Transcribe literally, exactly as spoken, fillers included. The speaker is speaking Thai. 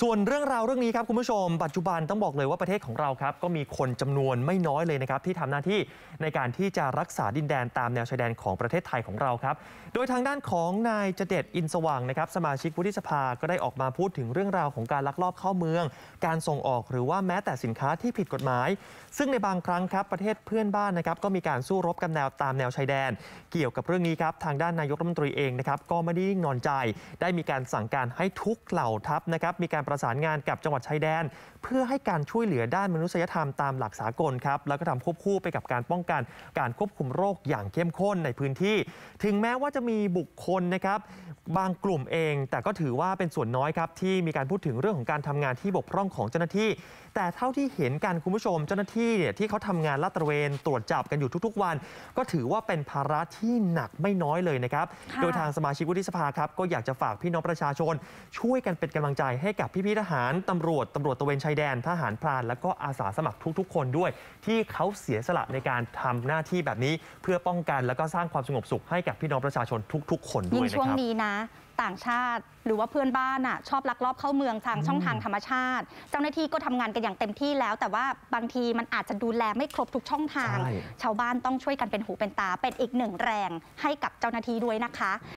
ส่วนเรื่องราวเรื่องนี้ครับคุณผู้ชมปัจจุบันต้องบอกเลยว่าประเทศของเราครับก็มีคนจำนวนไม่น้อยเลยนะครับที่ทำหน้าที่ในการที่จะรักษาดินแดนตามแนวชายแดนของประเทศไทยของเราครับโดยทางด้านของนายจเดชอินสว่างนะครับสมาชิกวุฒิสภาก็ได้ออกมาพูดถึงเรื่องราวของการลักลอบเข้าเมืองการส่งออกหรือว่าแม้แต่สินค้าที่ผิดกฎหมายซึ่งในบางครั้งครับประเทศเพื่อนบ้านนะครับก็มีการสู้รบกันแนวตามแนวชายแดนเกี่ยวกับเรื่องนี้ครับทางด้านนายกรัฐมนตรีเองนะครับก็ไม่ได้นิ่งนอนใจได้มีการสั่งการให้ทุกเหล่าทัพนะครับมีการประสานงานกับจังหวัดชายแดนเพื่อให้การช่วยเหลือด้านมนุษยธรรมตามหลักสากลครับแล้วก็ทำควบคู่ไปกับการป้องกันการควบคุมโรคอย่างเข้มข้นในพื้นที่ถึงแม้ว่าจะมีบุคคลนะครับบางกลุ่มเองแต่ก็ถือว่าเป็นส่วนน้อยครับที่มีการพูดถึงเรื่องของการทำงานที่บกพร่องของเจ้าหน้าที่แต่เท่าที่เห็นกันคุณผู้ชมเจ้าหน้าที่เนี่ยที่เขาทำงานลาดตระเวนตรวจจับกันอยู่ทุกๆวันก็ถือว่าเป็นภาระที่หนักไม่น้อยเลยนะครับโดยทางสมาชิกวุฒิสภาครับก็อยากจะฝากพี่น้องประชาชนช่วยกันเป็นกำลังใจให้กับพี่ๆทหารตำรวจตำรวจตระเวนชายแดนทหารพรานและก็อาสาสมัครทุกๆคนด้วยที่เขาเสียสละในการทำหน้าที่แบบนี้เพื่อป้องกันและก็สร้างความสงบสุขให้กับพี่น้องประชาชนทุกๆคนด้วยนะครับยิ่งช่วงนี้นะต่างชาติหรือว่าเพื่อนบ้านอ่ะชอบลักลอบเข้าเมืองทางช่องทางธรรมชาติเจ้าหน้าที่ก็ทำงานกันอย่างเต็มที่แล้วแต่ว่าบางทีมันอาจจะดูแลไม่ครบทุกช่องทางชาวบ้านต้องช่วยกันเป็นหูเป็นตาเป็นอีกหนึ่งแรงให้กับเจ้าหน้าที่ด้วยนะคะ